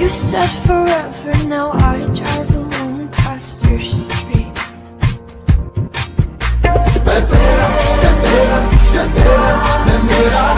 You said forever, now I drive alone past your street. Me esperas, me esperas, me esperas.